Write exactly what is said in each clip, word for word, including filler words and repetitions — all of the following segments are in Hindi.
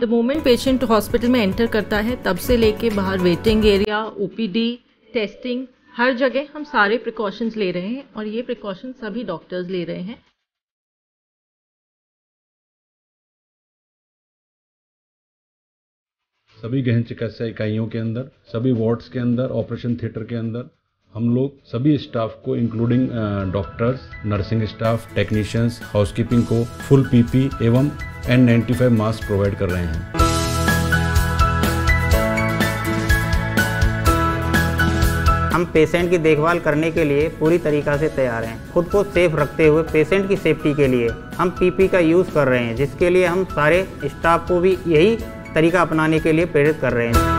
द मोमेंट पेशेंट हॉस्पिटल में एंटर करता है तब से लेके बाहर वेटिंग एरिया, ओपीडी, टेस्टिंग, हर जगह हम सारे प्रिकॉशंस ले रहे हैं और ये प्रिकॉशंस सभी डॉक्टर्स ले रहे हैं। सभी गहन चिकित्सा इकाइयों के अंदर, सभी वार्ड्स के अंदर, ऑपरेशन थिएटर के अंदर हम लोग सभी स्टाफ को including doctors, nursing staff, technicians, housekeeping को फुल पीपी एवं N ninety five mask provide कर रहे हैं। हम पेशेंट की देखभाल करने के लिए पूरी तरीक़ा से तैयार हैं। खुद को सेफ रखते हुए पेशेंट की सेफ्टी के लिए हम पीपी का यूज़ कर रहे हैं, जिसके लिए हम सारे स्टाफ को भी यही तरीका अपनाने के लिए प्रेरित कर रहे हैं।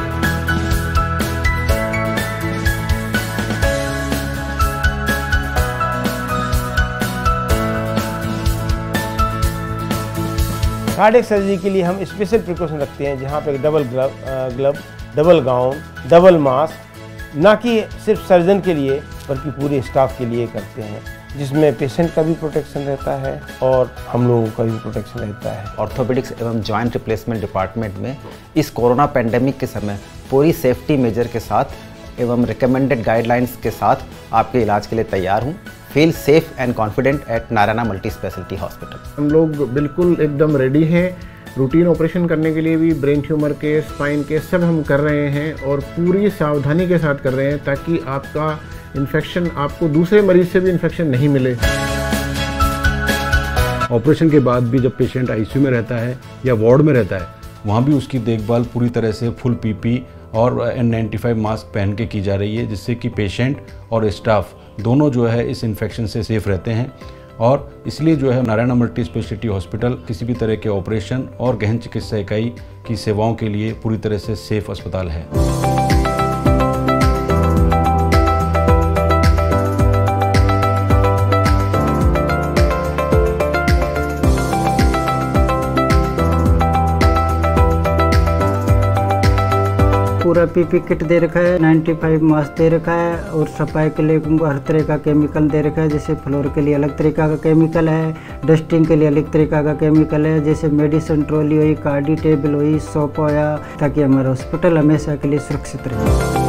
कार्डियक सर्जरी के लिए हम स्पेशल प्रिकॉशन रखते हैं, जहाँ पे double glove glove double gown, double mask, ना कि सिर्फ सर्जन के लिए बल्कि पूरे स्टाफ के लिए करते हैं, जिसमें पेशेंट का भी प्रोटेक्शन रहता है और हम लोगों का भी प्रोटेक्शन रहता है। ऑर्थोपेडिक्स एवं जॉइंट रिप्लेसमेंट डिपार्टमेंट में इस कोरोना पेंडेमिक के समय पूरी सेफ्टी मेजर के साथ एवं रिकमेंडेड गाइडलाइंस के साथ आपके इलाज के लिए तैयार हूँ। Feel safe and confident at Narayana multi speciality hospital. हम लोग बिल्कुल एकदम रेडी हैं। रूटीन ऑपरेशन करने के लिए भी ब्रेन ट्यूमर के, स्पाइन के सब हम कर रहे हैं और पूरी सावधानी के साथ कर रहे हैं, ताकि आपका इन्फेक्शन, आपको दूसरे मरीज से भी इन्फेक्शन नहीं मिले। ऑपरेशन के बाद भी जब पेशेंट आईसीयू में रहता है या वार्ड में रहता है, वहाँ भी उसकी देखभाल पूरी तरह से फुल पीपी और एन नाइंटी फाइव मास्क पहन के की जा रही है, जिससे कि पेशेंट और स्टाफ दोनों जो है इस इन्फेक्शन से सेफ रहते हैं। और इसलिए जो है नारायणा मल्टी स्पेशलिटी हॉस्पिटल किसी भी तरह के ऑपरेशन और गहन चिकित्सा इकाई की सेवाओं के लिए पूरी तरह से सेफ अस्पताल है। पूरा पीपी किट दे रखा है, पचानवे मास्क दे रखा है और सफाई के लिए हर तरह का केमिकल दे रखा है। जैसे फ्लोर के लिए अलग तरीका का केमिकल है, डस्टिंग के लिए अलग तरीका का केमिकल है, जैसे मेडिसिन ट्रॉली हुई, कार्डी टेबल हुई, सोप होया, ताकि हमारा हॉस्पिटल हमेशा के लिए सुरक्षित रहे।